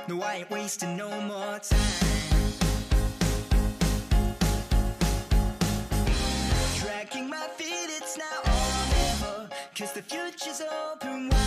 No, I ain't wasting no more time. Dragging my feet, it's now or never, 'cause the future's open wide.